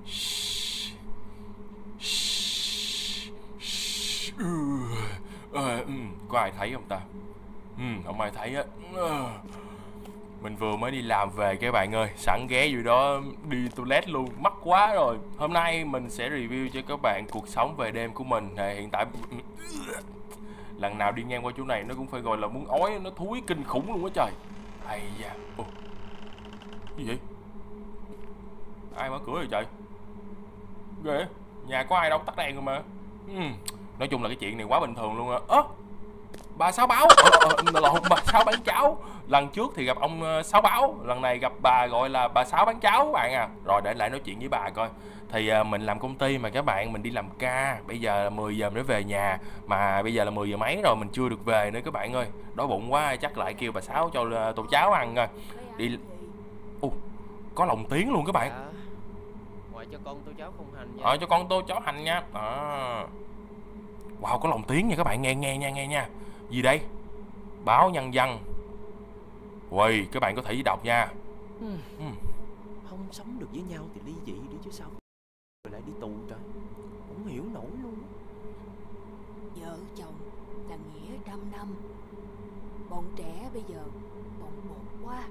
Có ai thấy không ta? Không ai thấy á. Mình vừa mới đi làm về các bạn ơi, sẵn ghé vô đó đi toilet luôn, mắc quá rồi. Hôm nay mình sẽ review cho các bạn cuộc sống về đêm của mình. Hiện tại lần nào đi ngang qua chỗ này nó cũng phải gọi là muốn ói, nó thúi kinh khủng luôn á trời. Hay da. Gì vậy? Ai mở cửa rồi trời? Ghê, nhà có ai đâu, tắt đèn rồi mà. Nói chung là cái chuyện này quá bình thường luôn á. Bà Sáu Báo, lộn, bà Sáu bán cháo. Lần trước thì gặp ông Sáu Báo, lần này gặp bà gọi là bà Sáu bán cháo các bạn à. Rồi để lại nói chuyện với bà coi. Thì mình làm công ty mà các bạn, mình đi làm ca. Bây giờ là 10 giờ mới về nhà. Mà bây giờ là 10 giờ mấy rồi mình chưa được về nữa các bạn ơi. Đói bụng quá, chắc lại kêu bà Sáu cho tô cháo ăn coi. Đi. Có lồng tiếng luôn các bạn. Ngoài cho con tô cháo không hành nha. Cho con tô cháo hành nha. Wow, có lồng tiếng nha các bạn, nghe nha. Gì đây? Báo Nhân dân. Uầy, các bạn có thể đọc nha. Không sống được với nhau thì ly dị đi chứ sao rồi lại đi tù trời. Không hiểu nổi luôn. Vợ chồng là nghĩa trăm năm. Bọn trẻ bây giờ bồng bột quá.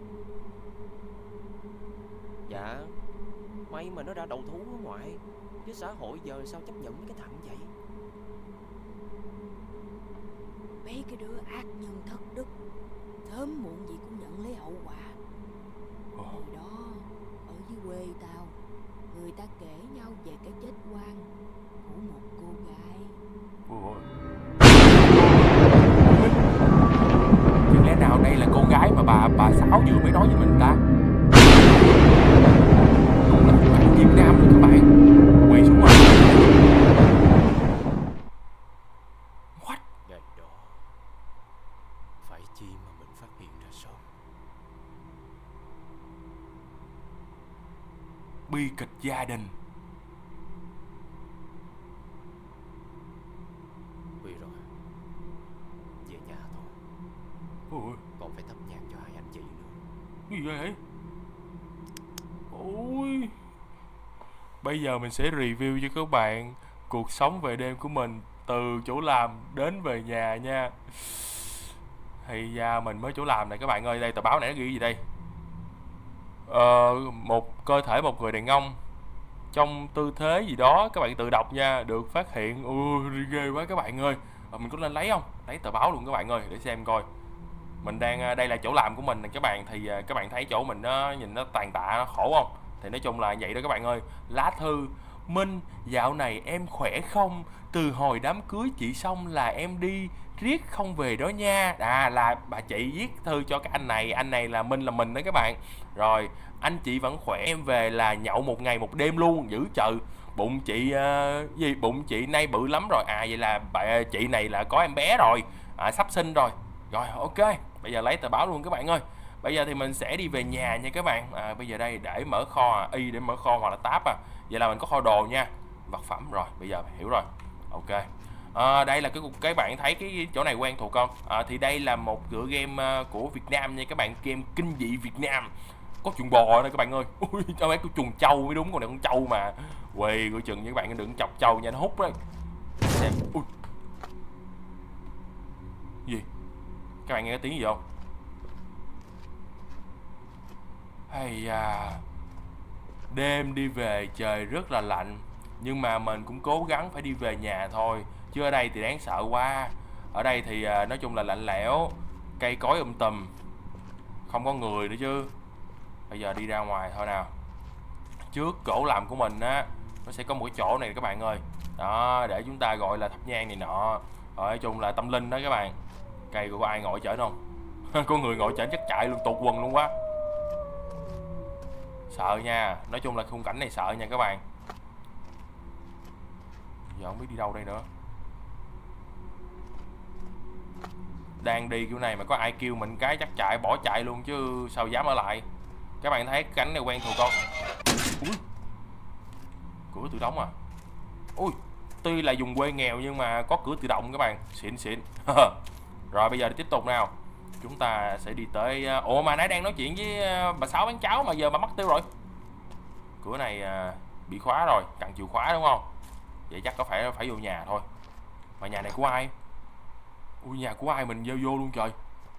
Dạ, may mà nó ra đầu thú ở ngoại, chứ xã hội giờ sao chấp nhận cái thằng vậy. Mấy cái đứa ác nhân thất đức sớm muộn gì cũng nhận lấy hậu quả. Hồi đó ở dưới quê tao, người ta kể nhau về cái chết oan của một cô gái. Chẳng lẽ nào đây là cô gái mà bà Sáu vừa mới nói với mình ta? Việt Nam rồi các bạn. Quỳ xuống rồi. What? Ngày đó phải chi mà mình phát hiện ra sớm. Bi kịch gia đình. Khuya rồi, về nhà thôi. Còn phải thắp nhang cho hai anh chị nữa. Cái gì vậy? Ôi, bây giờ mình sẽ review cho các bạn cuộc sống về đêm của mình từ chỗ làm đến về nhà nha. Thì mình mới chỗ làm này các bạn ơi. Đây tờ báo này nó ghi gì đây? Một cơ thể một người đàn ông trong tư thế gì đó, các bạn tự đọc nha, được phát hiện. Ghê quá các bạn ơi. Mình có lên lấy không? Lấy tờ báo luôn các bạn ơi, để xem coi. Mình đang, đây là chỗ làm của mình nè các bạn. Thì các bạn thấy chỗ mình nó nhìn nó tàn tạ, nó khổ không? Thì nói chung là vậy đó các bạn ơi. Lá thư: Minh, dạo này em khỏe không? Từ hồi đám cưới chị xong là em đi riết không về đó nha. Là bà chị viết thư cho cái anh này là Minh, là mình đó các bạn. Rồi, anh chị vẫn khỏe, em về là nhậu một ngày một đêm luôn, dữ trời. Bụng chị bụng chị nay bự lắm rồi. Vậy là chị này là có em bé rồi, sắp sinh rồi. Rồi ok, bây giờ lấy tờ báo luôn các bạn ơi. Bây giờ thì mình sẽ đi về nhà nha các bạn. Bây giờ đây để mở kho, y để mở kho hoặc là tab vậy là mình có kho đồ nha, vật phẩm. Rồi bây giờ hiểu rồi. Ok. Đây là cái bạn thấy cái chỗ này quen thuộc không? Thì đây là một tựa game của Việt Nam nha các bạn, game kinh dị Việt Nam. Có chuồng bò đây các bạn ơi. Ui, cho mấy cái chuồng trâu mới đúng, con này con trâu mà. Quỳ coi chừng với các bạn, đừng chọc trâu nha, nó hút đấy. Xem. Ui. Gì? Các bạn nghe cái tiếng gì không? Hay đêm đi về trời rất là lạnh, nhưng mà mình cũng cố gắng phải đi về nhà thôi, chứ ở đây thì đáng sợ quá. Ở đây thì nói chung là lạnh lẽo, cây cối tùm, không có người nữa chứ. Bây giờ đi ra ngoài thôi nào. Trước chỗ làm của mình á, nó sẽ có một cái chỗ này các bạn ơi. Đó, để chúng ta gọi là thắp nhang này nọ. Nói chung là tâm linh đó các bạn. Cây của có ai ngồi chở không? Có người ngồi chở chắc chạy luôn, tụt quần luôn quá. Sợ nha, nói chung là khung cảnh này sợ nha các bạn. Giờ không biết đi đâu đây nữa. Đang đi kiểu này mà có ai kêu mình cái chắc chạy, bỏ chạy luôn chứ sao dám ở lại. Các bạn thấy cảnh này quen thuộc không? Ui, cửa tự đóng à? Ui, tuy là vùng quê nghèo nhưng mà có cửa tự động các bạn, xịn xịn. Rồi bây giờ tiếp tục nào. Chúng ta sẽ đi tới... Ủa mà nãy đang nói chuyện với bà Sáu bán cháo mà giờ bà mất tiêu rồi. Cửa này bị khóa rồi, cần chìa khóa đúng không? Vậy chắc có phải vô nhà thôi. Mà nhà này của ai? Ui, nhà của ai mình vô luôn trời.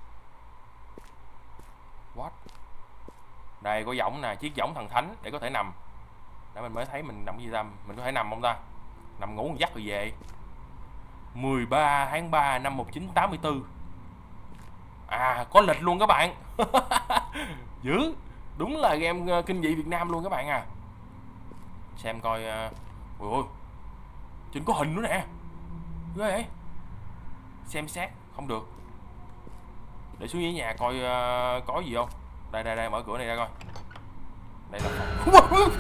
What? Đây có võng nè, chiếc võng thần thánh để có thể nằm. Để mình mới thấy mình nằm gì ta? Mình có thể nằm không ta? Nằm ngủ một giấc rồi về. 13 tháng 3 năm 1984. À, có lịch luôn các bạn. Dữ. Đúng là game kinh dị Việt Nam luôn các bạn à. Xem coi. Ui ôi, trên có hình nữa nè. Ghê vậy. Xem xét không được. Để xuống dưới nhà coi có gì không. Đây mở cửa này ra coi. Đây là phòng.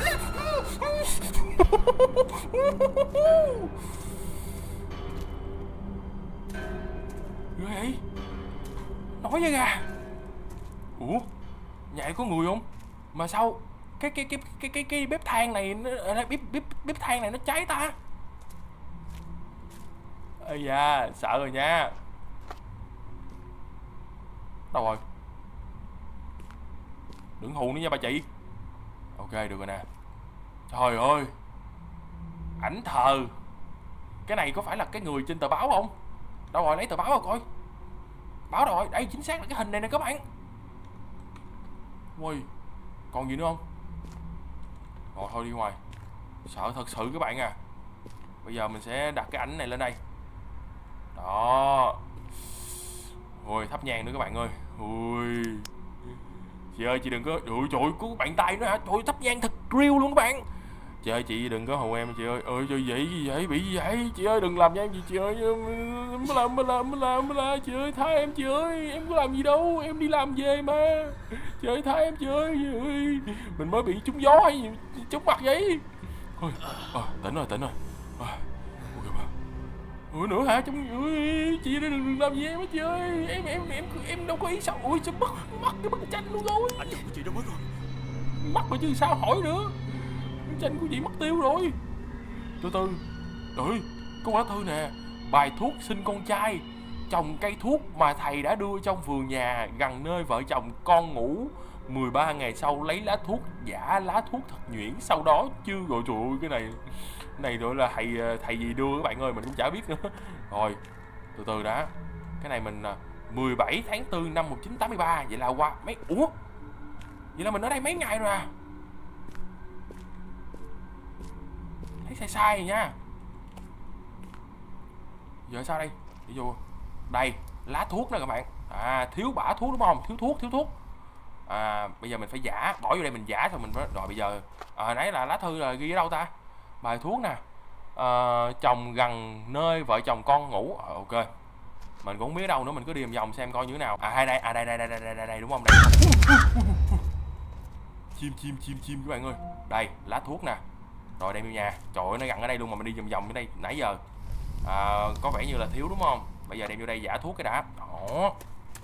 Ghê vậy. Nói với gà. Ủa, nhà này có người không? Mà sao cái bếp than này nó bếp than này nó cháy ta? Ây da, sợ rồi nha. Đâu rồi? Đừng hù nữa nha bà chị. Ok, được rồi nè. Trời ơi, ảnh thờ. Cái này có phải là cái người trên tờ báo không? Đâu rồi, lấy tờ báo ra coi. Báo rồi, đây chính xác là cái hình này nè các bạn. Ui, còn gì nữa không? Rồi thôi đi ngoài. Sợ thật sự các bạn à. Bây giờ mình sẽ đặt cái ảnh này lên đây. Đó. Ui, thắp nhang nữa các bạn ơi. Ui. Chị ơi, chị đừng có... Ui trời ơi, có bạn tay nữa hả? Trời ơi, thắp nhang thật real luôn các bạn. Chị ơi, chị đừng có hù em chị ơi. Ơi trời, gì vậy? Bị gì vậy? Chị ơi, đừng làm nhang gì chị ơi. Mới làm. Chị ơi, tha em chị ơi. Em có làm gì đâu. Em đi làm về mà. Chị ơi, tha em chị ơi. Mình mới bị trúng gió hay gì? Trúng mặt vậy? Ôi, tỉnh rồi. Ủa nữa hả? Chị đừng làm gì em hết chị ơi. Em đâu có ý sao. Ui sao mất cái bức tranh luôn rồi. Ảnh chụp của chị đâu mất rồi? Mất rồi chứ sao hỏi nữa. Bức tranh của chị mất tiêu rồi. Từ từ. Ơi, có lá thư nè. Bài thuốc sinh con trai. Trồng cây thuốc mà thầy đã đưa trong vườn nhà gần nơi vợ chồng con ngủ. 13 ngày sau lấy lá thuốc giả lá thuốc thật nhuyễn. Sau đó chưa gọi trời ơi, cái này rồi là thầy gì đưa các bạn ơi, mình cũng chả biết nữa. Rồi từ từ đã. Cái này mình 17 tháng 4 năm 1983. Vậy là qua mấy... Ủa, vậy là mình ở đây mấy ngày rồi à? Thấy sai rồi nha. Giờ sao đây? Ví dụ đây, lá thuốc đó các bạn. À, thiếu bả thuốc đúng không? Thiếu thuốc. À, bây giờ mình phải giả, bỏ vô đây mình giả xong mình mới... Rồi bây giờ nãy là lá thư là ghi ở đâu ta? Bài thuốc nè. Trồng gần nơi vợ chồng con ngủ. Ok, mình cũng không biết đâu nữa, mình cứ đi vòng xem coi như thế nào. Đây đúng không? Đây. Chim các bạn ơi. Đây, lá thuốc nè. Rồi đem vô nhà. Trời ơi, nó gần ở đây luôn mà mình đi vòng ở đây nãy giờ. Có vẻ như là thiếu đúng không? Bây giờ đem vô đây giả thuốc cái đã. Đó.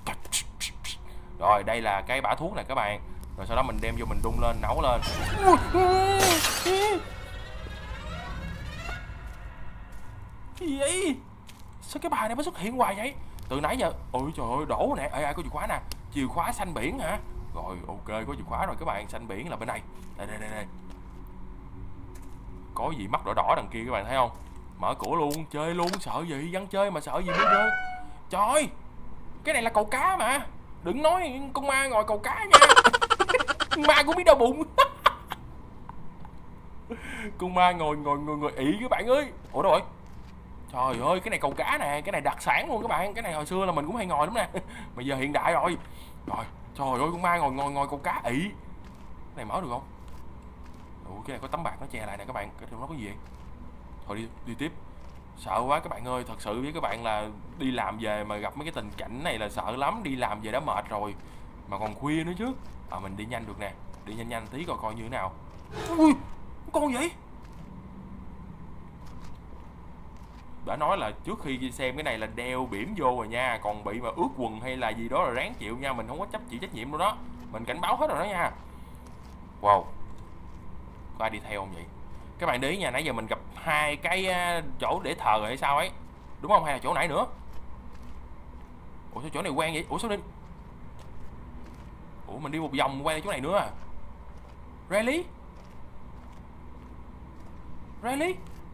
Rồi đây là cái bả thuốc này các bạn. Rồi sau đó mình đem vô mình đun lên, nấu lên. Gì vậy? Sao cái bài này mới xuất hiện hoài vậy? Từ nãy giờ. Ôi trời ơi, đổ nè. Ê, ai có chìa khóa nè? Chìa khóa xanh biển hả? Rồi ok, có chìa khóa rồi các bạn. Xanh biển là bên này. Đây. Có gì mắt đỏ đỏ đằng kia các bạn thấy không? Mở cửa luôn, chơi luôn. Sợ gì? Vẫn chơi mà sợ gì mới chơi. Trời, cái này là cầu cá mà. Đừng nói con ma ngồi cầu cá nha. Ma cũng biết đau bụng. Con ma ngồi ị các bạn ơi. Ủa đâu rồi? Trời ơi, cái này cầu cá nè. Cái này đặc sản luôn các bạn. Cái này hồi xưa là mình cũng hay ngồi lắm nè. Mà giờ hiện đại rồi. Rồi, trời ơi, con ma ngồi cầu cá ị. Cái này mở được không? Ủa, cái này có tấm bạc nó che lại nè các bạn. Cái trong đó có gì vậy? Thôi đi tiếp. Sợ quá các bạn ơi. Thật sự với các bạn là đi làm về mà gặp mấy cái tình cảnh này là sợ lắm. Đi làm về đã mệt rồi mà còn khuya nữa chứ. Mình đi nhanh được nè. Đi nhanh tí coi như thế nào. Ui, con vậy? Đã nói là trước khi xem cái này là đeo biển vô rồi nha. Còn bị mà ướt quần hay là gì đó là ráng chịu nha. Mình không có chịu trách nhiệm đâu đó. Mình cảnh báo hết rồi đó nha. Wow, có ai đi theo không vậy? Các bạn để ý nha, nãy giờ mình gặp hai cái chỗ để thờ rồi hay sao ấy, đúng không? Hay là chỗ nãy nữa? Ủa sao chỗ này quen vậy? Ủa sao đi? Ủa mình đi một vòng quay lại chỗ này nữa à? Really? Really?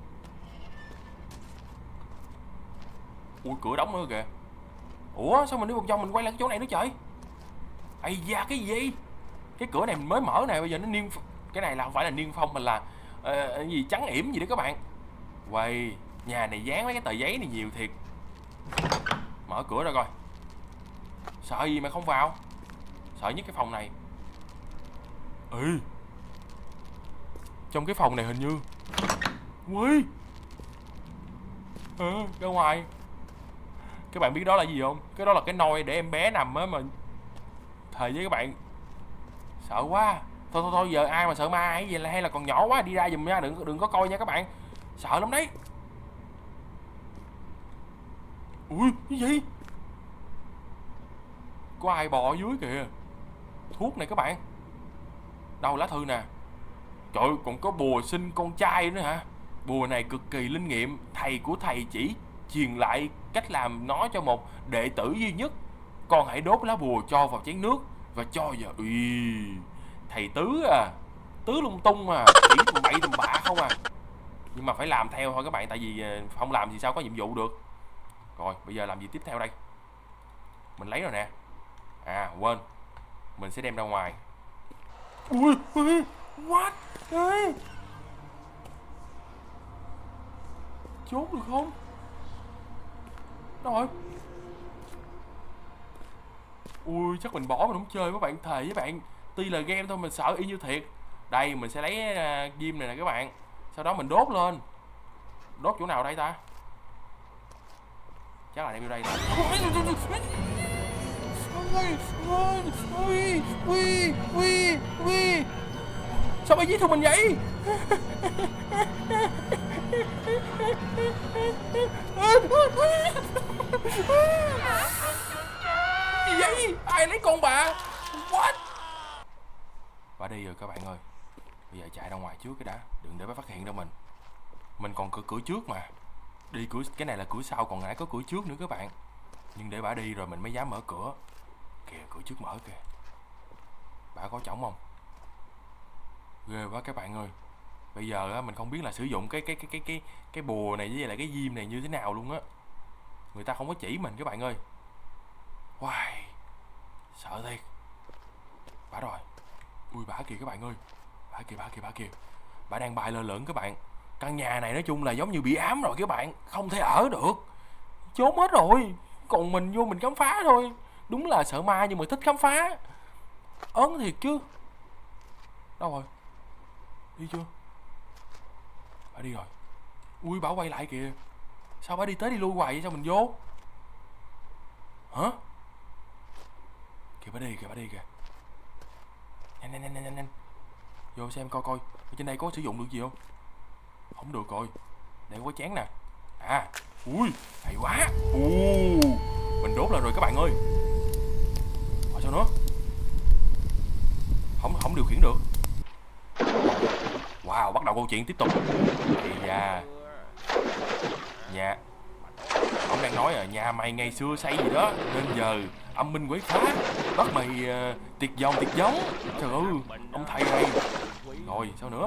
Ui, cửa đóng nữa kìa. Ủa sao mình đi vòng vòng mình quay lại cái chỗ này nữa trời? Ây da, cái gì? Cái cửa này mình mới mở này, bây giờ nó niêm. Cái này là không phải là niêm phong mà là gì trắng ỉm gì đó các bạn. Quay, nhà này dán mấy cái tờ giấy này nhiều thiệt. Mở cửa ra coi. Sợ gì mà không vào? Sợ nhất cái phòng này. Ừ, trong cái phòng này hình như. Ui, ra ngoài. Các bạn biết đó là gì không? Cái đó là cái nôi để em bé nằm á mà. Thề với các bạn, sợ quá. Thôi giờ ai mà sợ ma hay là còn nhỏ quá, đi ra giùm nha, đừng có coi nha các bạn. Sợ lắm đấy. Ui, cái gì? Có ai bò ở dưới kìa. Thuốc này các bạn. Đâu lá thư nè. Trời ơi, còn có bùa sinh con trai nữa hả? Bùa này cực kỳ linh nghiệm. Thầy của thầy chỉ truyền lại cách làm nó cho một đệ tử duy nhất. Con hãy đốt lá bùa cho vào chén nước và cho vào. Ui, thầy Tứ à, Tứ lung tung à, chỉ tầm bậy tầm bạ không à. Nhưng mà phải làm theo thôi các bạn, tại vì không làm thì sao có nhiệm vụ được. Rồi bây giờ làm gì tiếp theo đây? Mình lấy rồi nè. À quên, mình sẽ đem ra ngoài. Ui, what? Ê, trốn được không? Đâu rồi? Ui, chắc mình bỏ mình không chơi với bạn. Thề với bạn, tuy là game thôi mình sợ y như thiệt. Đây mình sẽ lấy diêm này nè các bạn. Sau đó mình đốt lên. Đốt chỗ nào đây ta? Chắc là đem vô đây nè. Sao mày giết tụi mình vậy? Gì vậy? Ai lấy con bà? What? Bà đi rồi các bạn ơi. Bây giờ chạy ra ngoài trước cái đã, đừng để bà phát hiện ra mình. Mình còn cửa trước mà. Đi cửa, cái này là cửa sau, còn nãy có cửa trước nữa các bạn. Nhưng để bà đi rồi mình mới dám mở cửa. Kìa, cửa trước mở kìa. Bà có trống không? Ghê quá các bạn ơi. Bây giờ á, mình không biết là sử dụng cái bùa này với lại cái diêm này như thế nào luôn á. Người ta không có chỉ mình các bạn ơi. Wow, sợ thiệt. Bà rồi. Ui, bà kìa các bạn ơi. Bà kìa. Bà đang bay lơ lửng các bạn. Căn nhà này nói chung là giống như bị ám rồi các bạn, không thể ở được. Trốn hết rồi. Còn mình vô mình khám phá thôi. Đúng là sợ ma nhưng mà thích khám phá. Ớn thiệt chứ. Đâu rồi? Đi chưa? Bà đi rồi. Ui, bà quay lại kìa. Sao bà đi tới đi lui hoài vậy? Sao mình vô? Hả? Kìa bà đi kìa. Nhanh. Vô xem coi ở trên đây có sử dụng được gì không? Không được rồi. Đây có chén nè. À, ui, hay quá. Mình đốt lên rồi các bạn ơi. Rồi sao nữa? Không điều khiển được. Wow, bắt đầu câu chuyện tiếp tục. Thì nhà ông đang nói là nhà mày ngày xưa xây gì đó nên giờ âm minh quấy phá, bắt mày tiệt dòng. Trời ơi, ông thầy này. Rồi sao nữa?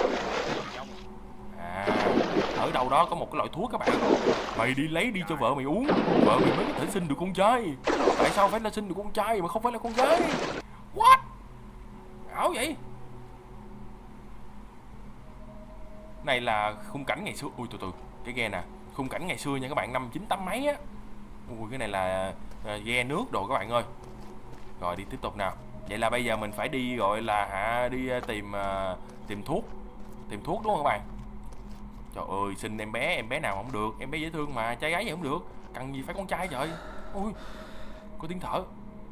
À, ở đâu đó có một cái loại thuốc các bạn. Mày đi lấy đi cho vợ mày uống. Vợ mày mới có thể sinh được con trai. Tại sao phải là sinh được con trai mà không phải là con gái? What? Ảo vậy? Này là khung cảnh ngày xưa. Ui, từ cái ghe nè, khung cảnh ngày xưa nha các bạn, năm 98 mấy á. Ui, cái này là ghe nước đồ các bạn ơi. Rồi đi tiếp tục nào. Vậy là bây giờ mình phải đi gọi là đi tìm thuốc. Tìm thuốc đúng không các bạn? Trời ơi, xin em bé nào không được, em bé dễ thương mà, trai gái gì không được. Cần gì phải con trai trời. Ui, có tiếng thở.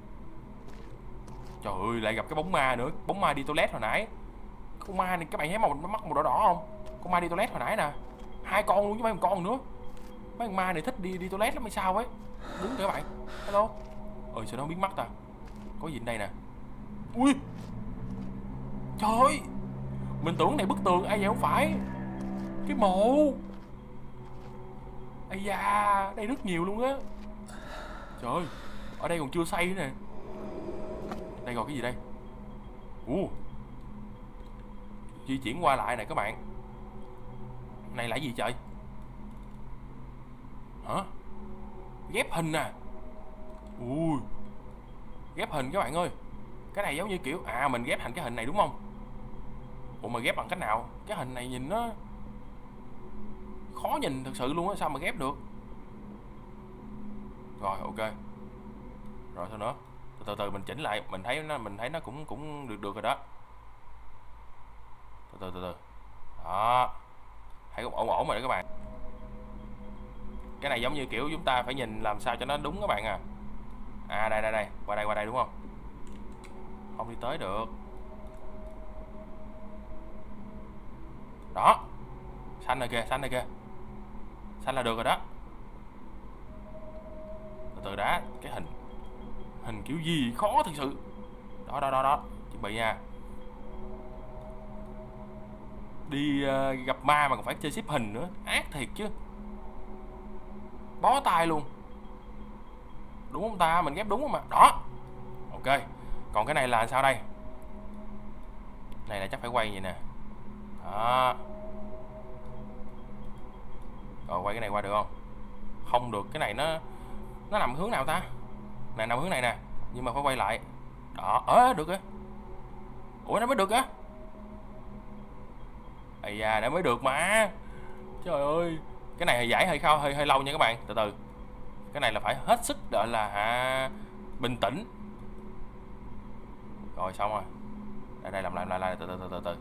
Trời ơi, lại gặp cái bóng ma nữa. Bóng ma đi toilet hồi nãy. Con ma này các bạn thấy mắt màu đỏ không? Con ma đi toilet hồi nãy nè. 2 con luôn chứ mấy con nữa. Mấy con ma này thích đi toilet lắm hay sao ấy. Đúng kìa các bạn. Hello. Ơi sao nó biến mất ta? Có gì ở đây nè. Ui, trời ơi, mình tưởng này bức tường, ai vậy không phải. Cái mộ. Ây da, đây rất nhiều luôn á. Trời ơi, ở đây còn chưa xây nữa nè. Đây còn cái gì đây? Di chuyển qua lại nè các bạn. Này là gì trời? Hả? Ghép hình à? Ui, ghép hình các bạn ơi. Cái này giống như kiểu mình ghép thành cái hình này đúng không? Ủa mà ghép bằng cách nào? Cái hình này nhìn nó khó nhìn thật sự luôn á, sao mà ghép được? Rồi ok. Rồi sao nữa? Từ từ mình chỉnh lại, mình thấy nó cũng được rồi đó. Từ từ. Đó. Thấy cũng ổn ổn rồi đó các bạn. Cái này giống như kiểu chúng ta phải nhìn làm sao cho nó đúng các bạn à. Đây, qua đây đúng không? Không đi tới được. Đó. Xanh này kìa. Xanh là được rồi đó. Từ đã, cái hình kiểu gì khó thật sự. Đó. Chuẩn bị nha. Đi gặp ma mà còn phải chơi xếp hình nữa, ác thiệt chứ. Bó tay luôn. Đúng không ta? Mình ghép đúng không mà. Đó. Ok. Còn cái này là sao đây? Này là chắc phải quay vậy nè. Đó. Rồi quay cái này qua được không? Không được, cái này nó nằm hướng nào ta? Này nằm hướng này nè, nhưng mà phải quay lại. Đó, được rồi. Ủa nó mới được á? Ây da, nó mới được mà. Trời ơi, cái này giải hơi lâu nha các bạn, từ từ. Cái này là phải hết sức gọi là bình tĩnh. Rồi xong rồi. Đây làm lại từ.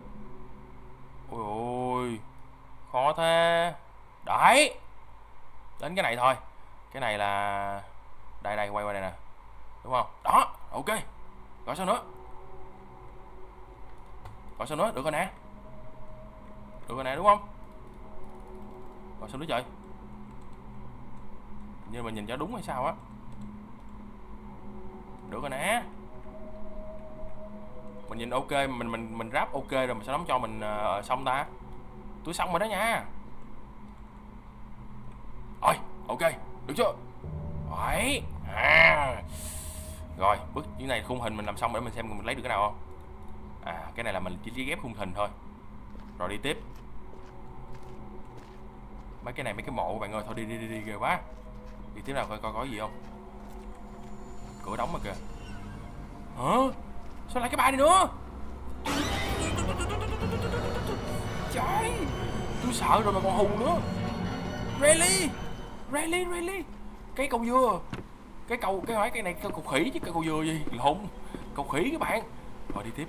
Ôi, khó thế. Đấy. Đến cái này thôi. Cái này là đây quay qua đây nè. Đúng không? Đó, ok. Rồi sao nữa? Được rồi nè. Đúng không? Rồi sao nữa trời? Như mình nhìn cho đúng hay sao á? Được rồi nè. Mình nhìn ok, mình ráp ok rồi mà sao nó cho mình xong ta? Tôi xong rồi đó nha. Rồi, ok, được chưa? Đấy. Rồi, bước như này khung hình mình làm xong để mình xem mình lấy được cái nào không. Cái này là mình chỉ ghép khung hình thôi. Rồi đi tiếp. Mấy cái này mấy cái mộ các bạn ơi, thôi đi ghê quá. Đi tiếp nào coi có gì không. Cửa đóng mà kìa. Hả? Sao lại cái bài này nữa? Trời, tôi sợ rồi mà còn hù nữa. Really? Cái cầu dừa. Cái này cầu khỉ chứ cầu dừa gì? Lộn. Cầu khỉ các bạn. Rồi đi tiếp.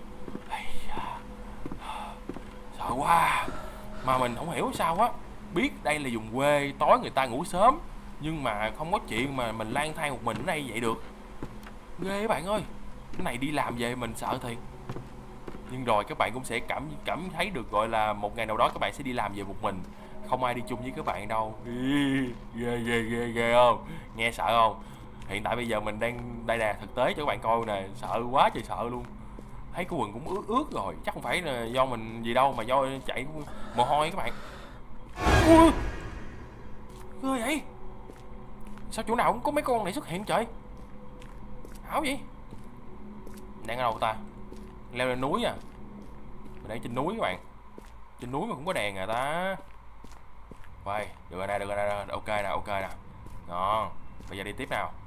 Sợ quá. Mà mình không hiểu sao á. Biết đây là vùng quê, tối người ta ngủ sớm, nhưng mà không có chuyện mà mình lang thang một mình ở đây vậy được. Ghê các bạn ơi. Cái này đi làm về mình sợ thiệt. Nhưng rồi các bạn cũng sẽ cảm thấy được gọi là một ngày nào đó các bạn sẽ đi làm về một mình, không ai đi chung với các bạn đâu. Ghê không? Nghe sợ không? Hiện tại bây giờ mình đang đây nè, thực tế cho các bạn coi nè, sợ quá trời sợ luôn. Thấy cái quần cũng ướt rồi, chắc không phải là do mình gì đâu mà do chạy mồ hôi các bạn. Ui, ghê vậy? Sao chỗ nào cũng có mấy con này xuất hiện trời? Ảo vậy? Đang ở đâu ta? Leo lên núi à? Mình đang trên núi các bạn. Trên núi mà cũng có đèn à ta. Quay, được rồi nè, ok nè. Đó, bây giờ đi tiếp nào.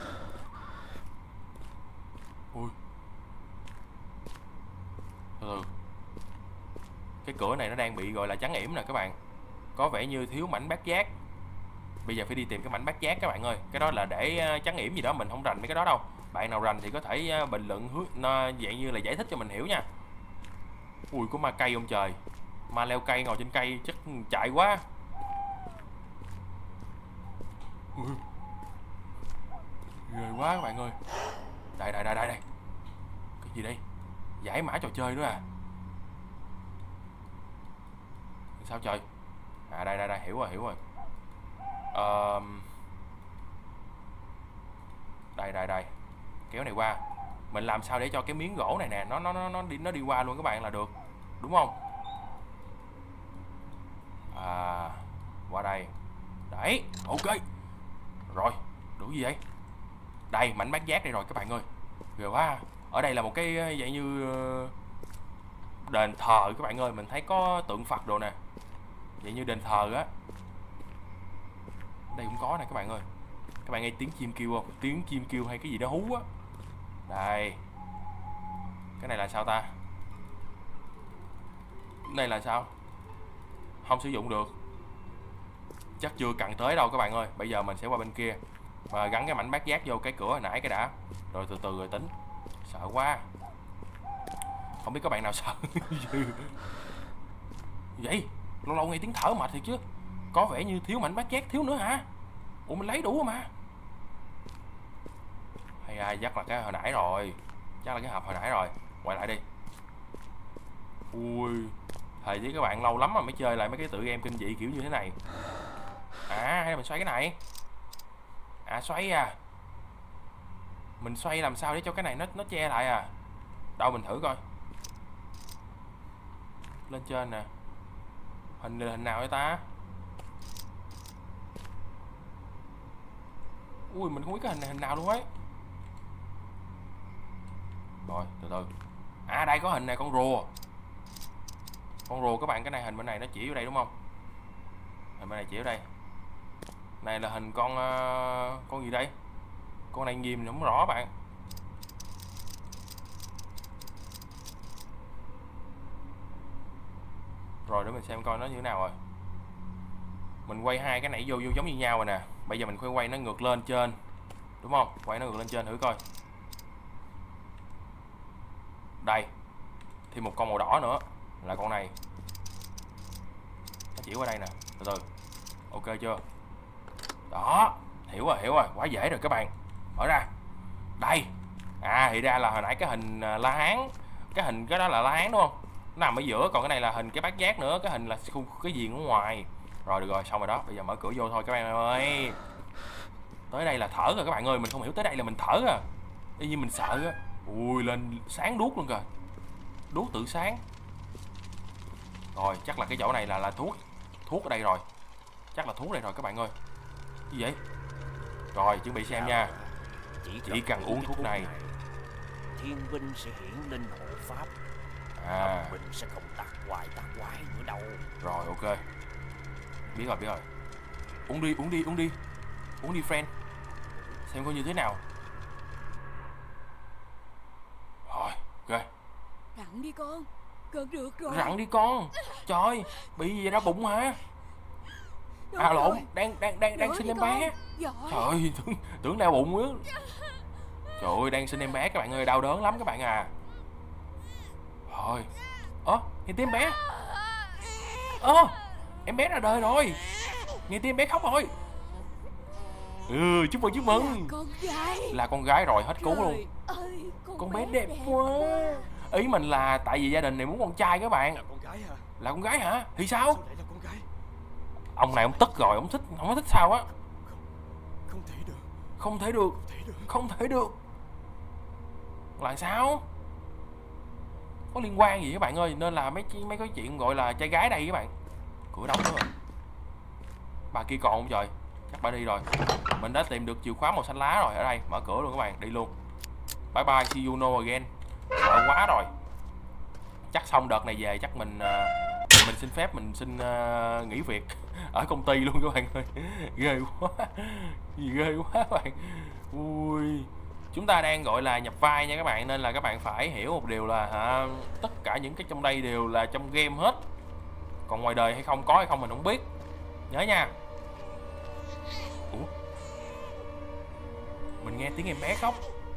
Ui. Từ. Cái cửa này nó đang bị gọi là trắng yểm nè các bạn. Có vẻ như thiếu mảnh bát giác. Bây giờ phải đi tìm cái mảnh bát giác các bạn ơi. Cái đó là để trắng yểm gì đó, mình không rành mấy cái đó đâu. Bạn nào rành thì có thể bình luận dạng như là giải thích cho mình hiểu nha. Ui, có ma cây không trời? Ma leo cây ngồi trên cây chắc chạy quá. Ui. Ghê quá các bạn ơi. Đây. Cái gì đây? Giải mã trò chơi nữa à? Sao trời? Đây, hiểu rồi. Đây. Kéo này qua. Mình làm sao để cho cái miếng gỗ này nè nó đi qua luôn các bạn là được. Đúng không? Qua đây. Đấy, ok. Rồi, đủ gì vậy? Đây, mảnh bát giác đây rồi các bạn ơi. Ghê quá. Ở đây là một cái dạng như đền thờ các bạn ơi, mình thấy có tượng Phật đồ nè. vậy như đền thờ á. Đây cũng có nè các bạn ơi. Các bạn nghe tiếng chim kêu không? Tiếng chim kêu hay cái gì đó hú á. Đây. Cái này là sao ta? Cái này là sao? Không sử dụng được. Chắc chưa cần tới đâu các bạn ơi. Bây giờ mình sẽ qua bên kia và gắn cái mảnh bát giác vô cái cửa hồi nãy cái đã. Rồi từ từ rồi tính. Sợ quá. Không biết các bạn nào sợ. Vậy? Lâu lâu nghe tiếng thở mệt thiệt chứ. Có vẻ như thiếu mảnh bát giác, thiếu nữa hả? Ủa mình lấy đủ rồi mà. Hay ai chắc là cái hồi nãy rồi. Chắc là cái hộp hồi nãy rồi. Quay lại đi. Ui, thầy với các bạn lâu lắm mà mới chơi lại mấy cái tựa game kinh dị kiểu như thế này. À, hay là mình xoay cái này. À, xoay à. Mình xoay làm sao để cho cái này nó che lại à. Đâu mình thử coi. Lên trên nè. Hình là hình nào vậy ta? Ui, mình không biết cái hình này hình nào luôn ấy. Rồi, từ từ. À, đây có hình này, con rùa. Con rùa các bạn, cái này hình bên này nó chỉ vào đây đúng không? Hình bên này chỉ vào đây. Này là hình con gì đây? Con này nhìn không rõ bạn. Rồi để mình xem coi nó như thế nào rồi. Mình quay hai cái nãy vô giống như nhau rồi nè. Bây giờ mình phải quay nó ngược lên trên. Đúng không? Quay nó ngược lên trên thử coi. Đây. Thêm một con màu đỏ nữa. Là con này. Nó chỉ qua đây nè. Từ từ. Ok chưa? Đó. Hiểu rồi. Quá dễ rồi các bạn. Mở ra. Đây. À thì ra là hồi nãy cái hình La Hán. Cái hình cái đó là La Hán đúng không? Nó nằm ở giữa. Còn cái này là hình cái bát giác nữa. Cái hình là cái viền ở ngoài. Rồi được rồi, xong rồi đó. Bây giờ mở cửa vô thôi các bạn ơi. Tới đây là thở rồi các bạn ơi. Mình không hiểu tới đây là mình thở à. Y như mình sợ á. Ui lên sáng đuốc luôn kìa. Đuốc tự sáng. Rồi chắc là cái chỗ này là thuốc. Thuốc ở đây rồi. Chắc là thuốc đây rồi các bạn ơi. Gì vậy? Rồi chuẩn bị xem nha. Chỉ cần uống thuốc này thiên binh sẽ hiển linh hộ pháp. À Mình sẽ không tạc quái nữa đâu. rồi ok. Biết rồi. Uống đi. Uống đi friend. Xem coi như thế nào. Rồi ok. Rặn đi con. Gần được rồi. Rặn đi con. Trời, bị gì vậy đó bụng hả? À lộn, đang sinh em bé. Giỏi. Trời, tưởng đau bụng á. Trời ơi, đang sinh em bé các bạn ơi, đau đớn lắm các bạn à. Thôi. Nghe tiếng em bé. Em bé ra đời rồi. Nghe tiếng em bé khóc rồi. Chúc mừng. Con gái. Là con gái rồi, hết cứu luôn. Ơi, Con bé đẹp quá. Ý mình là tại vì gia đình này muốn con trai các bạn. Là con gái hả? Là con gái hả? Thì sao? Sao lại là con gái? Ông này ông tức rồi, ông không thích sao á. Không thể được. Không thể được. Là sao? Có liên quan gì các bạn ơi, nên là mấy cái chuyện gọi là trai gái đây các bạn. Cửa đóng nữa rồi. Bà kia còn không trời? Chắc bà đi rồi. Mình đã tìm được chìa khóa màu xanh lá rồi. Ở đây, mở cửa luôn các bạn, đi luôn. Bye bye, see you no again. Sợ quá rồi. Chắc xong đợt này về chắc mình xin phép mình xin nghỉ việc ở công ty luôn các bạn ơi. Ghê quá. Ghê quá các bạn. Ui. Chúng ta đang gọi là nhập vai nha các bạn, nên là các bạn phải hiểu một điều là tất cả những cái trong đây đều là trong game hết. Còn ngoài đời hay không, có hay không mình không biết. Nhớ nha. Ủa? Mình nghe tiếng em bé khóc.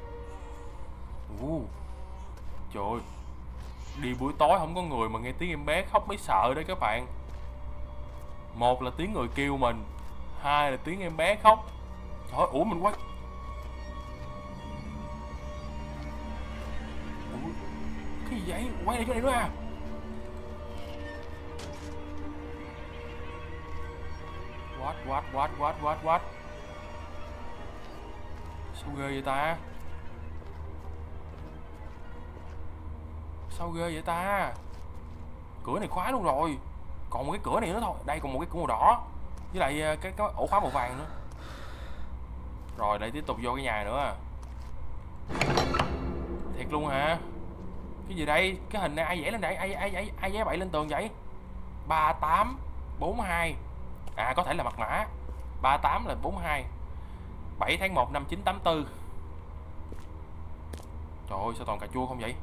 Trời ơi. Đi buổi tối không có người mà nghe tiếng em bé khóc mới sợ đấy các bạn. Một là tiếng người kêu mình, hai là tiếng em bé khóc. Trời ơi, ủa mình quay. Ủa, cái gì vậy? Quay lại chỗ này nữa à? What? Sao ghê vậy ta? Sao ghê vậy ta? Cửa này khóa luôn rồi. Còn một cái cửa này nữa thôi. Đây còn một cái cửa màu đỏ. Với lại cái ổ khóa màu vàng nữa. Rồi lại tiếp tục vô cái nhà nữa. Thiệt luôn hả? Cái gì đây? Cái hình này ai vẽ lên đây? Ai vẽ bậy lên tường vậy? 38 42. À có thể là mật mã. 38 là 42. 7 tháng 1 năm 984. Trời ơi sao toàn cà chua không vậy?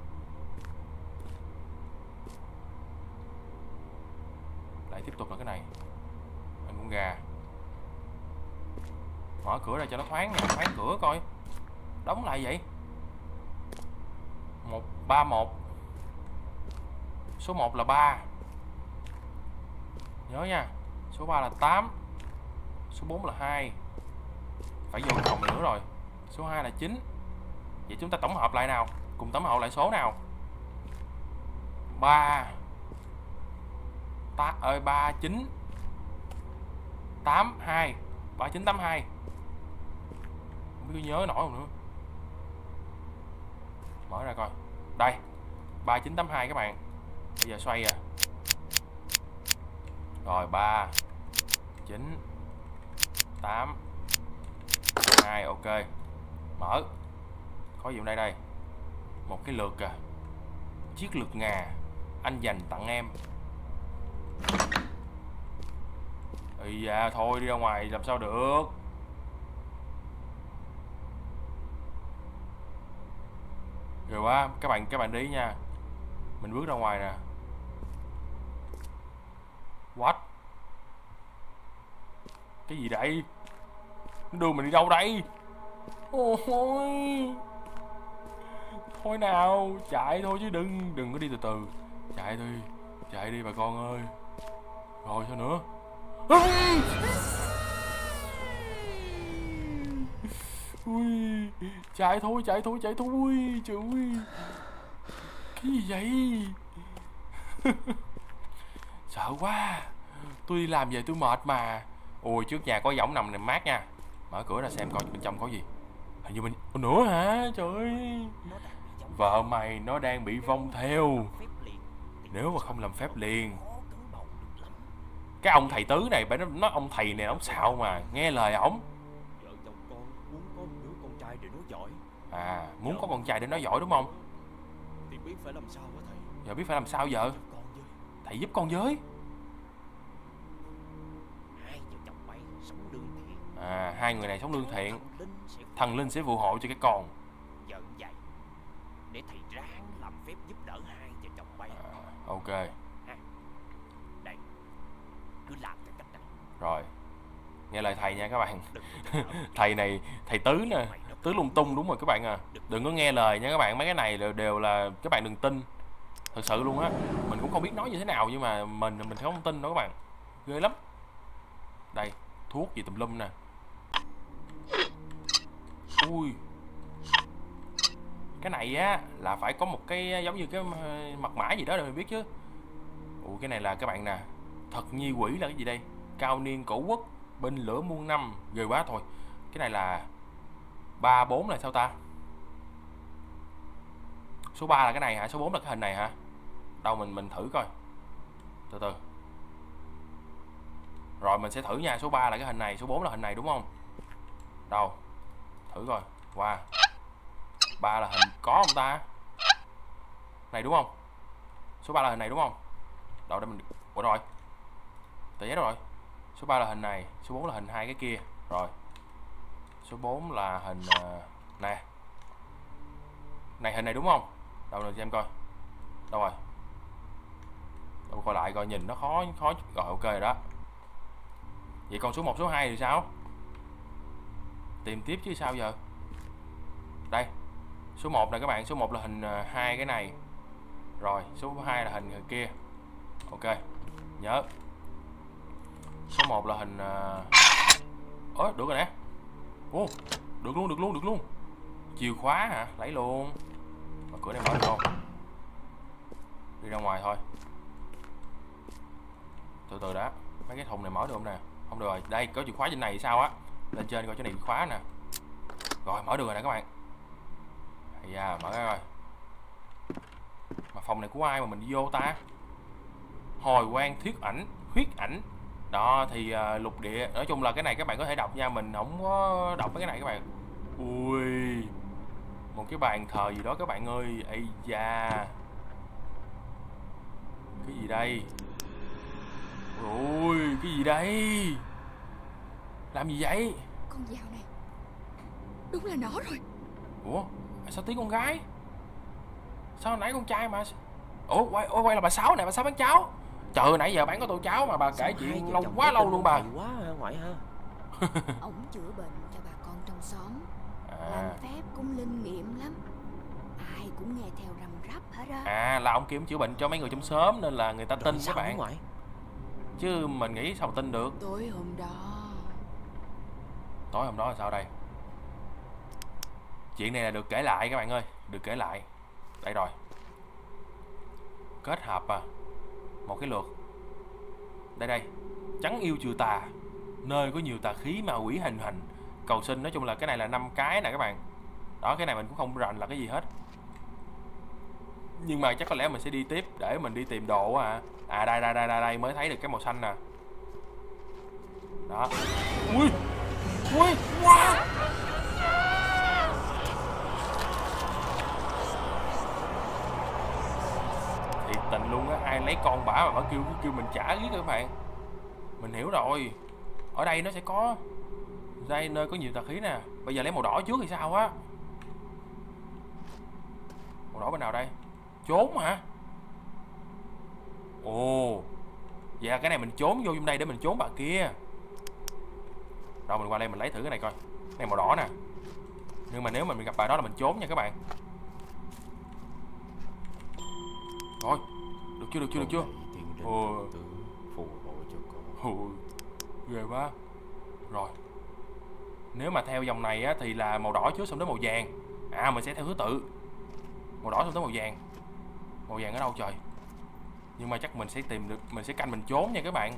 Lại tiếp tục là cái này. Ăn con gà. Mở cửa ra cho nó thoáng nè, thoáng cửa coi. Đóng lại vậy. 131. Số 1 là 3. Nhớ nha. Số 3 là 8. Số 4 là 2. Phải vô phòng nữa rồi. Số 2 là 9. Vậy chúng ta tổng hợp lại nào. Cùng tổng hợp lại số nào. 3 39 82. 3982. Không biết nhớ nổi không nữa. Mở ra coi. Đây 3982 các bạn. Bây giờ xoay à. Rồi 3 9 8 2. Ok. Mở. Có gì trong đây đây. Một cái lược à. Chiếc lược ngà anh dành tặng em. Ây da thôi đi ra ngoài làm sao được. Rồi quá các bạn đi nha. Mình bước ra ngoài nè. What? Cái gì đây? Nó đưa mình đi đâu đây? Ôi. Thôi nào, chạy thôi chứ đừng có đi từ từ. Chạy đi bà con ơi. Rồi sao nữa? Ui, chạy thôi. Trời ơi. Cái gì vậy? Sợ quá. Tôi đi làm về tôi mệt mà. Ôi trước nhà có võng nằm mát nha. Mở cửa ra xem coi bên trong có gì. Hình như mình nữa hả? Trời ơi. Vợ mày nó đang bị vong theo. Nếu mà không làm phép liền. Cái ông thầy tứ này, nó ông thầy này ông xạo mà, nghe lời ổng. Vợ chồng con muốn có một đứa con trai để nó giỏi. À, muốn có con trai để nó giỏi đúng không? Thì biết phải làm sao hả thầy? Giờ biết phải làm sao giờ? Thầy giúp con với. Hai vợ chồng bay sống lương thiện. À, hai người này sống lương thiện. Thần linh sẽ phù hộ cho cái con. Giận vậy. Để thầy ráng làm phép giúp đỡ hai vợ chồng bay. Ok. Đây. Cứ làm theo cách này. Rồi. Nghe lời thầy nha các bạn. Thầy này, thầy tứ nè. Tứ lung tung đúng rồi các bạn à. Đừng có nghe lời nha các bạn. Mấy cái này đều là các bạn đừng tin. Thật sự luôn á. Mình cũng không biết nói như thế nào nhưng mà mình không tin đâu các bạn. Ghê lắm. Đây, thuốc gì tùm lum nè. Ui. Cái này á là phải có một cái giống như cái mật mã gì đó để mình biết chứ. Ủa cái này là các bạn nè. Thật nhi quỷ là cái gì đây? Cao niên cổ quốc, binh lửa muôn năm. Ghê quá thôi. Cái này là 34 là sao ta? Số 3 là cái này hả? Số 4 là cái hình này hả? Đâu mình thử coi. Từ từ. Rồi mình sẽ thử nha. Số 3 là cái hình này, số 4 là hình này đúng không? Đâu? Thử coi. Wow. 3 là hình có không ta? Này đúng không? Số 3 là hình này đúng không? Đâu để mình. Ủa rồi. Tờ giấy rồi. Số 3 là hình này, số 4 là hình hai cái kia. Rồi. Số 4 là hình nè. Này hình này đúng không? Đâu rồi xem coi. Đâu rồi? Đâu coi lại coi nhìn nó khó. Rồi ok rồi đó. Vậy còn số 1 số 2 thì sao? Tìm tiếp chứ sao giờ? Đây. Số 1 này các bạn, số 1 là hình hai cái này. Rồi, số 2 là hình kia. Ok. Nhớ. Số 1 là hình được rồi nè. Ô, được luôn. Chìa khóa hả? Lấy luôn. Mà cửa này mở được không? Đi ra ngoài thôi. Từ từ đã. Mấy cái thùng này mở được không nè? Không được rồi. Đây có chìa khóa trên này sao á. Lên trên coi chỗ này chìa khóa nè. Rồi mở được rồi nè các bạn. Hay da, mở ra rồi. Mà phòng này của ai mà mình đi vô ta? Hồi quan huyết ảnh. Đó thì lục địa. Nói chung là cái này các bạn có thể đọc nha. Mình không có đọc mấy cái này các bạn. Ui. Một cái bàn thờ gì đó các bạn ơi. Ây da. Cái gì đây? Ôi, cái gì đây? Làm gì vậy? Con dao này đúng là nó rồi. Ủa, sao tiếng con gái? Sao hồi nãy con trai mà? Ủa, quay là bà Sáu nè, bà Sáu bán cháo. Trời ơi, nãy giờ bán có tô cháo mà bà kể chuyện lâu quá lâu luôn bà. Hay quá ha, ngoại ha. Ổng chữa bệnh cho bà con trong xóm. À, Làm phép cũng linh nghiệm lắm. Ai cũng nghe theo răm rắp hết á. à là ông kiếm chữa bệnh cho mấy người trong xóm nên là người ta tin Rồi các sao bạn. ngoại? Chứ mình nghĩ sao mà tin được. Tối hôm đó Tối hôm đó là sao đây? Chuyện này là được kể lại các bạn ơi, được kể lại. Đây rồi. Kết hợp một cái lượt. Đây, trắng yêu trừ tà, nơi có nhiều tà khí ma quỷ hành hành, cầu xin. Nói chung là cái này là 5 cái nè các bạn. Đó, cái này mình cũng không rành là cái gì hết. Nhưng mà chắc có lẽ mình sẽ đi tiếp để mình đi tìm đồ à. À đây mới thấy được cái màu xanh nè. Đó. Ui. Wow. Thiệt tình luôn á, ai lấy con bả mà bả kêu mình trả giết các bạn. Mình hiểu rồi. Ở đây nó sẽ có đây, nơi có nhiều tà khí nè. Bây giờ lấy màu đỏ trước thì sao á? Màu đỏ bên nào đây? Trốn hả? Ồ, vậy là cái này mình trốn vô trong đây để mình trốn bà kia. Rồi mình qua đây mình lấy thử cái này coi. Cái này màu đỏ nè. Nhưng mà nếu mà mình gặp bà đó là mình trốn nha các bạn. Rồi, được chưa? Ồ, phù hộ cho con. ồ, ghê quá. Rồi, nếu mà theo dòng này á thì là màu đỏ trước xong đến màu vàng. À, mình sẽ theo thứ tự. Màu đỏ xong tới màu vàng. Màu vàng ở đâu trời? Nhưng mà chắc mình sẽ tìm được, mình sẽ canh mình trốn nha các bạn.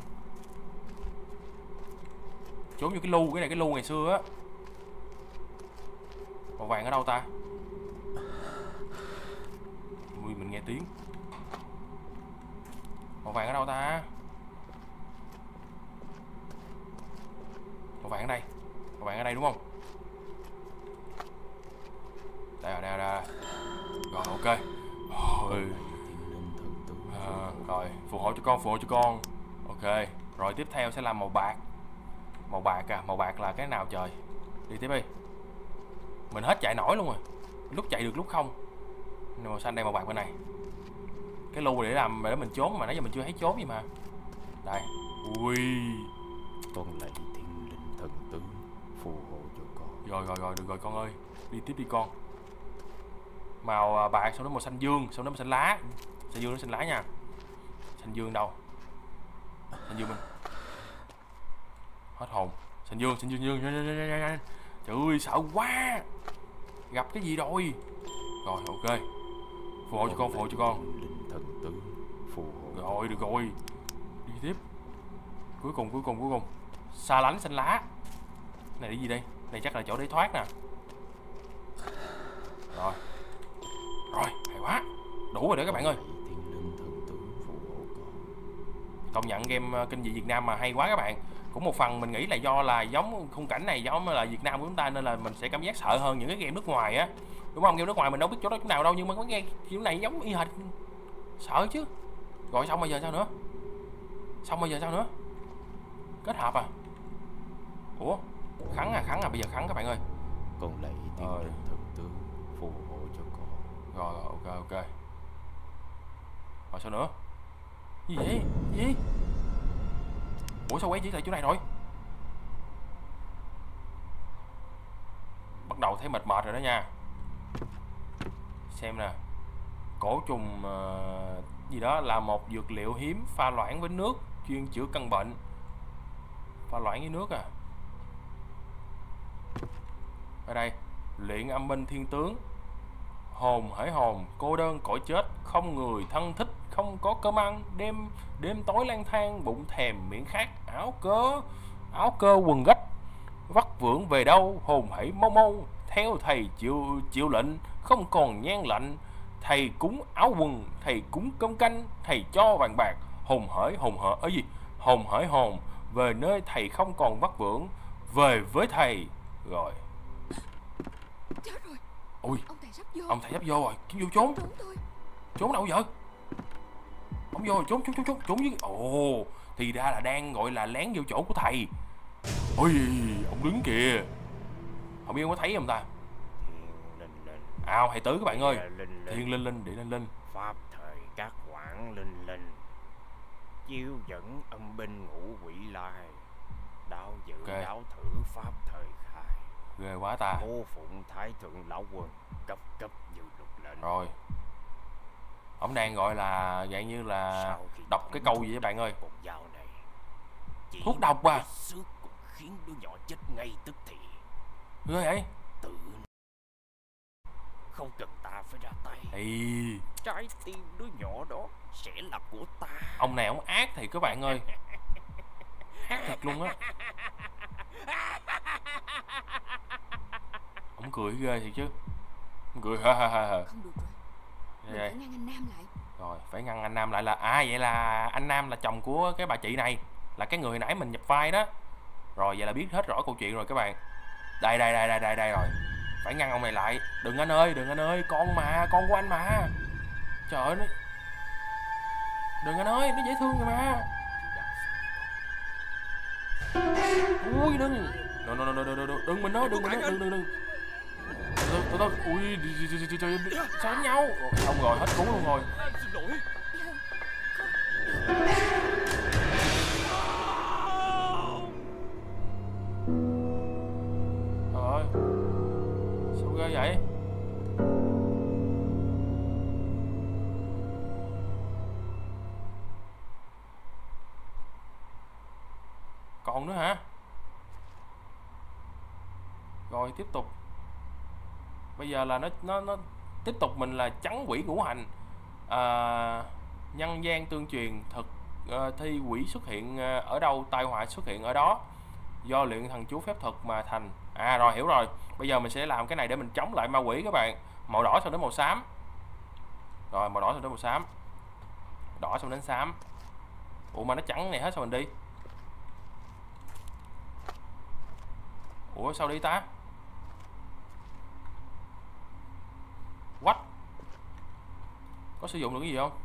Trốn vô cái lu, cái này cái lu ngày xưa á. Màu vàng ở đâu ta? Ui, mình nghe tiếng. Màu vàng ở đâu ta? Màu vàng ở đây. Màu vàng ở đây đúng không? Đây rồi. Rồi, ok. Rồi. Rồi, phù hộ cho con. Ok. Rồi tiếp theo sẽ là màu bạc. Màu bạc à, màu bạc là cái nào trời? Đi tiếp đi. Mình hết chạy nổi luôn rồi. Lúc chạy được lúc không. Màu xanh đây, màu bạc bên này. Cái lu để làm để mình trốn mà nãy giờ mình chưa thấy trốn gì mà. Đây. Ui. Con lạy thiên linh thần tướng phù hộ cho con. Rồi, được rồi con ơi. Đi tiếp đi con. Màu bạc, xong đó màu xanh dương, xong đó màu xanh lá. Xanh dương nó xanh lá nha. Xanh dương đâu? Xanh dương mình. Hết hồn. Xanh dương. Trời ơi, sợ quá. Gặp cái gì rồi? Rồi, ok. Phù hộ cho con. Linh thần tướng phù hộ. Rồi, được rồi. Đi tiếp. Cuối cùng. Xa lánh xanh lá. Này là gì đây? Này chắc là chỗ để thoát nè. Rồi, hay quá. Đủ rồi đấy các bạn ơi. Thiên linh thần tướng phù hộ con. Công nhận game kinh dị Việt Nam mà hay quá các bạn. Cũng một phần mình nghĩ là do là giống khung cảnh này giống là Việt Nam của chúng ta nên là mình sẽ cảm giác sợ hơn những cái game nước ngoài á. Đúng không? Game nước ngoài mình đâu biết chỗ đó chỗ nào đâu, nhưng mà có nghe kiểu này giống y hệt. Sợ chứ. Rồi xong bây giờ sao nữa? Kết hợp à? Ủa? Khắn à, bây giờ khắn các bạn ơi. Con lạy thiên linh thần tướng phù hộ cho con. Rồi, ok. Rồi sao nữa? Gì vậy? Ủa sao quay chỉ lại chỗ này rồi? Bắt đầu thấy mệt rồi đó nha. Xem nè. Cổ trùng gì đó là một dược liệu hiếm pha loãng với nước, chuyên chữa căn bệnh. Pha loãng với nước à? Ở đây, luyện âm binh thiên tướng. Hồn hởi hồn, cô đơn cõi chết, không người thân thích, không có cơm ăn, đêm tối lang thang, bụng thèm miệng khát, áo cơ quần rách, vắt vưởng về đâu, hồn hãy mau theo thầy chịu lệnh, không còn nhan lạnh. Thầy cúng áo quần, thầy cúng cơm canh, thầy cho vàng bạc, hồn hởi hồn, về nơi thầy không còn vắt vưởng, về với thầy. Rồi. chết rồi. Ui, Ông thầy sắp vô. ông thầy sắp vô rồi, kiếm vô trốn. Trốn thôi. Trốn đâu vậy? Ông vô rồi, trốn dưới. Ồ, thì ra là đang gọi là lén vô chỗ của thầy. Ôi, ông đứng kìa. Không biết ông có thấy không ta? À, thầy Tứ các bạn ơi. Thiên linh linh, địa linh linh. Pháp thời các quản linh linh, chiêu dẫn âm binh ngũ quỷ lai, đao dự đáo thử pháp thời khai. Ghê quá ta. Cô phụng thái thượng lão quân, cấp cấp dự luật lệnh. Rồi. Ông đang gọi là dạng như là đọc cái câu gì vậy bạn ơi? Con dao này Thuốc độc à? xước cũng khiến đứa nhỏ chết ngay tức thì. Ghê vậy? Tự không cần ta phải ra tay. Thì Trái tim đứa nhỏ đó sẽ là của ta. ông này ông ác thì các bạn ơi. Ác thật luôn á. Ông cười ghê thiệt chứ. Ông cười ha ha ha. Không được rồi. Mình phải ngăn anh Nam lại. Rồi phải ngăn anh Nam lại là vậy là anh Nam là chồng của cái bà chị này, là cái người nãy mình nhập vai đó. Rồi vậy là biết hết rõ câu chuyện rồi các bạn. Đây rồi. Phải ngăn ông này lại. Đừng anh ơi, con mà, con của anh mà. Trời ơi nó... Đừng anh ơi, nó dễ thương rồi mà. Ui đừng. Đừng mình nói, đừng. Tôi ui trời sao đánh nhau. Xong rồi hết cứu luôn rồi. Xin lỗi. Trời ơi, sao ghê vậy? Còn nữa hả? Rồi tiếp tục. Bây giờ là nó tiếp tục mình là trắng quỷ ngũ hành. Nhân gian tương truyền thực thi quỷ xuất hiện ở đâu, tai họa xuất hiện ở đó, do luyện thần chú phép thuật mà thành. Rồi hiểu rồi. Bây giờ mình sẽ làm cái này để mình chống lại ma quỷ các bạn. Màu đỏ xong đến màu xám. Rồi màu đỏ xong đến màu xám. Đỏ xong đến xám. Ủa mà nó trắng này hết sao mình đi? Ủa sao đi ta? What? Có sử dụng được cái gì không?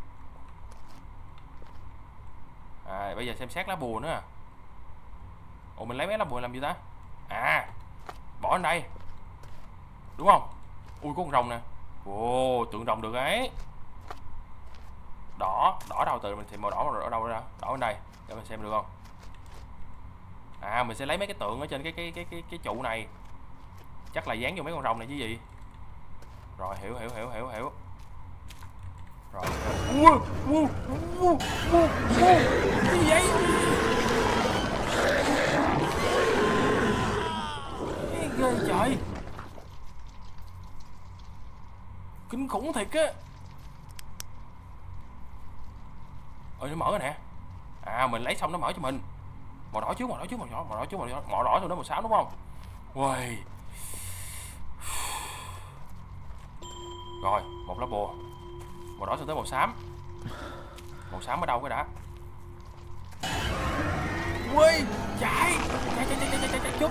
Bây giờ xem xét lá bùa nữa à. Ủa mình lấy mấy lá bùa làm gì ta? Bỏ lên đây. Đúng không? Ui có con rồng nè. Ồ tượng rồng được ấy. Đỏ đâu, từ mình tìm màu đỏ ở đâu ra? Đỏ bên đây để mình xem được không? Mình sẽ lấy mấy cái tượng ở trên cái trụ này. Chắc là dán vô mấy con rồng này chứ gì. Rồi hiểu. Rồi. Cái gì vậy? Cái ghê trời. Kinh khủng thiệt á. Nó mở rồi nè. Mình lấy xong nó mở cho mình. Màu đỏ trước, màu đỏ xong đó màu xám đúng không? Uầy. Rồi, một lá bùa. Màu đỏ xong tới màu xám. Màu xám ở đâu cái đã? Ui, chạy. Chốt.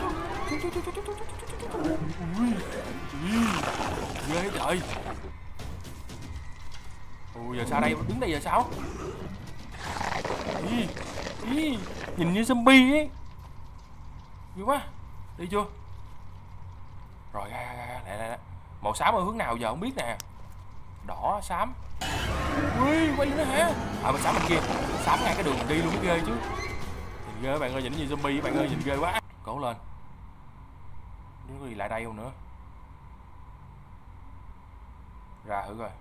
Ghê trời. Ui giờ sao đây? Đứng đây giờ sao? Nhìn như zombie ấy. Ghê quá. Đi chưa? Rồi lại. Màu xám ở hướng nào giờ không biết nè. Đỏ, xám. Ui, quay nữa hả? Màu xám bên kia. Xám ngay cái đường mình đi luôn mới ghê chứ. Nhìn ghê bạn ơi, nhìn như zombie bạn ơi, nhìn ghê quá. Cố lên. Đừng có gì lại đây không nữa. Ra thử coi.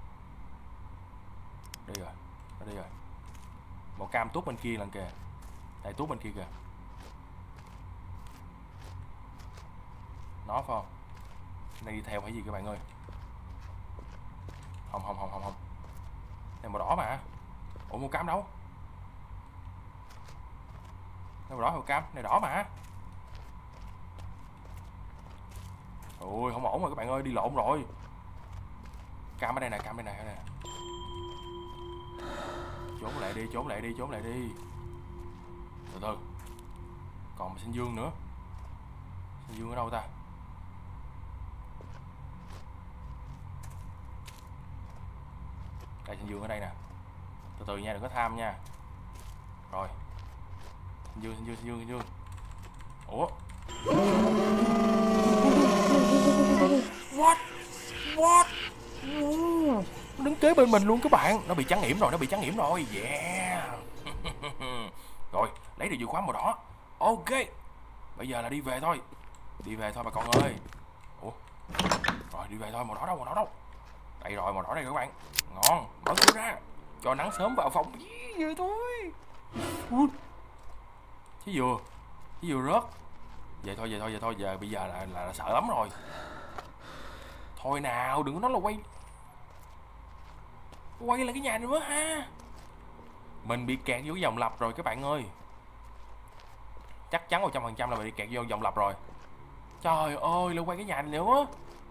Đi rồi. Nó đi rồi. Màu cam tuốt bên kia lần kìa. Đây tuốt bên kia kìa. Nó phải không? Này đi theo phải gì các bạn ơi? Không. Này màu đỏ mà. Ủa màu cam đâu? Này màu đỏ màu cam, này đỏ mà. Ôi không ổn rồi các bạn ơi, đi lộn rồi. Cam ở đây nè. Trốn lại đi. Từ từ. Còn Sinh Dương nữa. Sinh Dương ở đâu ta? Đây Sinh Dương ở đây nè. Từ từ nha, đừng có tham nha. Rồi. Hình dương. Ủa? What? Nó đứng kế bên mình luôn các bạn. Nó bị trắng yểm rồi, yeah. Rồi, lấy được chìa khóa màu đỏ. Ok. Bây giờ là đi về thôi bà con ơi. Ủa? Rồi đi về thôi, màu đỏ đâu? Đây rồi, màu đỏ đây các bạn. Ngon, mở cửa ra cho nắng sớm vào phòng. Về thôi. Chứ vừa rớt. Về thôi, giờ bây giờ là sợ lắm rồi. Thôi nào, đừng có nói là quay lại cái nhà nữa ha. Mình bị kẹt vô cái vòng lặp rồi các bạn ơi. Chắc chắn 100% là mình bị kẹt vô vòng lặp rồi. Trời ơi, lại quay cái nhà này nữa.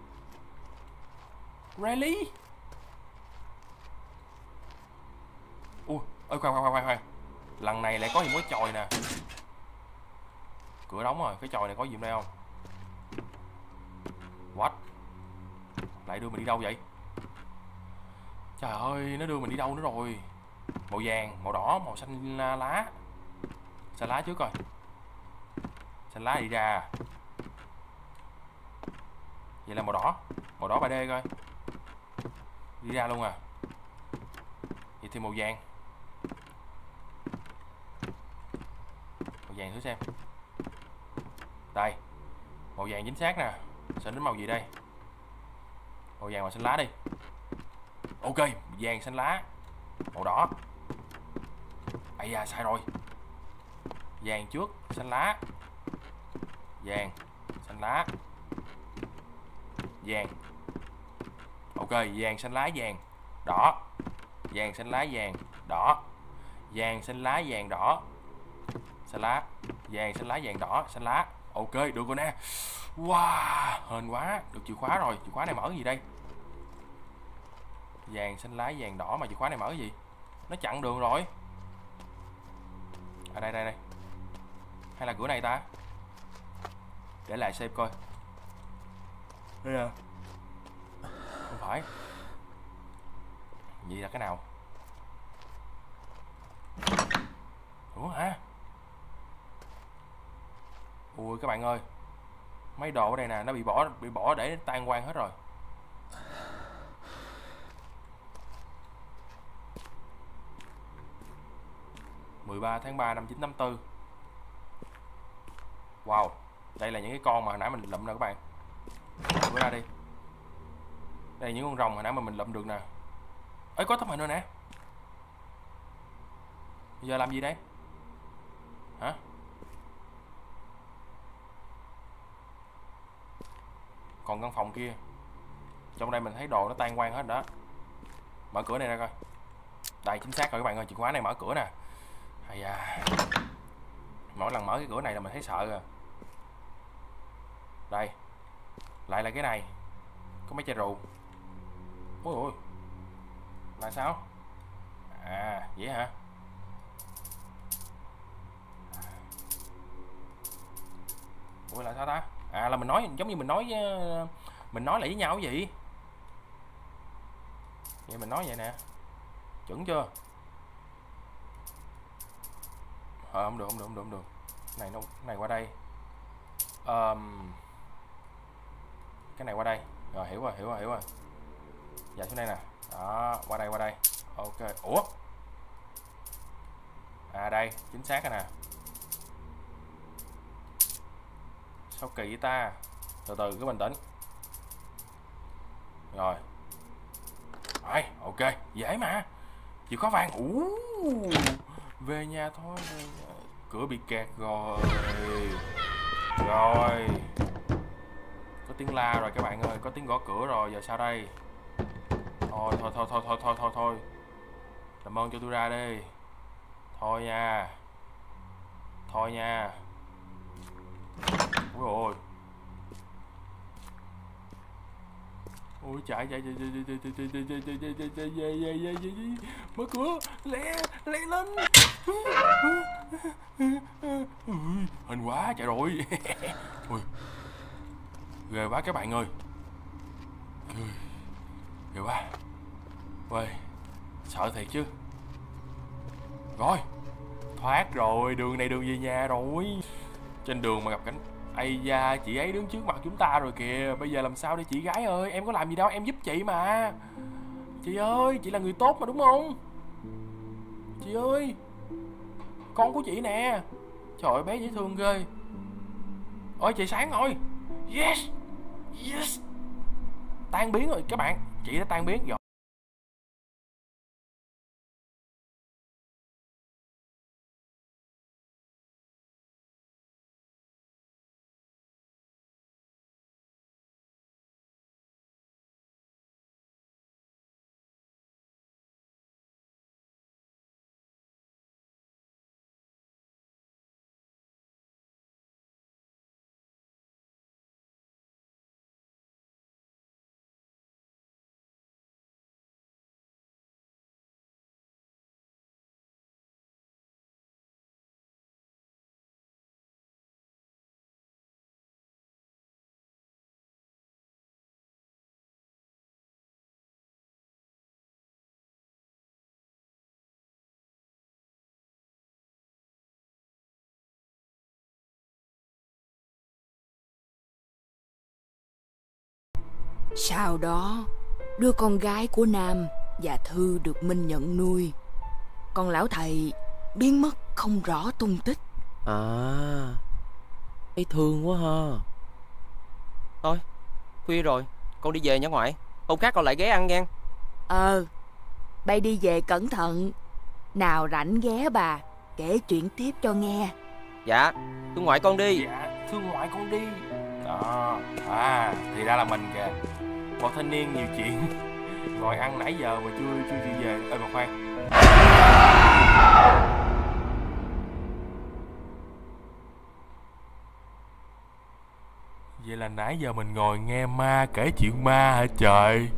Really? Ui, ơi khoan. Lần này lại có gì mới chòi nè. Cửa đóng rồi, cái chòi này có gì đây không? What? Lại đưa mình đi đâu vậy? Trời ơi, nó đưa mình đi đâu nữa rồi? Màu vàng, màu đỏ, màu xanh lá. Xanh lá trước coi. Xanh lá đi ra. Vậy là màu đỏ 3D coi. Đi ra luôn à. Vậy thì màu vàng thử xem. Đây, màu vàng chính xác nè. Sẽ đến màu gì đây? Màu vàng và xanh lá đi. Ok, vàng xanh lá, màu đỏ. Ây da, sai rồi. Vàng trước, xanh lá. Vàng, xanh lá. Vàng. Ok, vàng xanh lá vàng đỏ. Vàng xanh lá vàng đỏ. Vàng xanh lá vàng đỏ. Xanh lá. Vàng xanh lá vàng đỏ, xanh lá. Ok, được rồi nè. Wow, hên quá, được chìa khóa rồi. Chìa khóa này mở cái gì đây? Vàng xanh lá vàng đỏ mà chìa khóa này mở cái gì? Nó chặn đường rồi. À đây. Hay là cửa này ta? Để lại xem coi. Đây à. Không phải. Vậy là cái nào? Ủa hả? Ui các bạn ơi, mấy đồ ở đây nè, nó bị bỏ để tan quang hết rồi. (13/3/1984). Wow, đây là những cái con mà hồi nãy mình lụm nè các bạn. Bữa ra đi. Đây là những con rồng hồi nãy mà mình lụm được nè. Ơi, có tấm hình rồi nè. Bây giờ làm gì đây? Hả? Còn căn phòng kia, trong đây mình thấy đồ nó tan quang hết đó. Mở cửa này ra coi. Đây, chính xác rồi các bạn ơi, chìa khóa này mở cửa nè. Hay à. Mỗi lần mở cái cửa này là mình thấy sợ rồi. Đây, lại là cái này. Có mấy chai rượu. Ôi, là sao? À, vậy hả? Ủa là sao ta? À, là mình nói giống như mình nói lại với nhau cái gì? Vậy mình nói vậy nè. Chuẩn chưa? Không được. Này nó này qua đây. Cái này qua đây. Rồi hiểu rồi. Dạ xuống đây nè. Đó, qua đây. Ok. Ủa? À đây, chính xác rồi nè. Sao kỳ vậy ta? Từ cứ bình tĩnh. Rồi. Rồi, ok, dễ mà. Chìa khóa vàng. Về nhà thôi. Cửa bị kẹt rồi. Có tiếng la rồi các bạn ơi, có tiếng gõ cửa rồi, giờ sao đây? Thôi. Làm ơn cho tôi ra đi. Thôi nha. Ôi ôi. Ôi chạy. Mở cửa, lẹ lên. Hên quá, chạy rồi. Ui. Ghê quá các bạn ơi. Ghê quá. Ôi, sợ thiệt chứ. Rồi, Thoát rồi, đường này đường về nhà rồi. Trên đường mà gặp cảnh, ây da, chị ấy đứng trước mặt chúng ta rồi kìa. Bây giờ làm sao đây chị gái ơi? Em có làm gì đâu, em giúp chị mà. Chị ơi, chị là người tốt mà đúng không? Chị ơi, con của chị nè. Trời ơi, bé dễ thương ghê. Ôi trời sáng rồi. Yes, yes. Tan biến rồi các bạn. Chị đã tan biến rồi. Sau đó, đứa con gái của Nam và Thư được Minh nhận nuôi. Còn lão thầy biến mất không rõ tung tích. À, thấy thương quá ha. Thôi, khuya rồi, con đi về nha ngoại. Hôm khác con lại ghé ăn nha. Bay đi về cẩn thận. Nào rảnh ghé bà, kể chuyện tiếp cho nghe. Dạ, thưa ngoại con đi. Dạ, thưa ngoại con đi. Thì ra là mình kìa. Một thanh niên nhiều chuyện. Ngồi ăn nãy giờ mà chưa chịu về. Ê mà khoan. Vậy là nãy giờ mình ngồi nghe ma kể chuyện ma hả trời?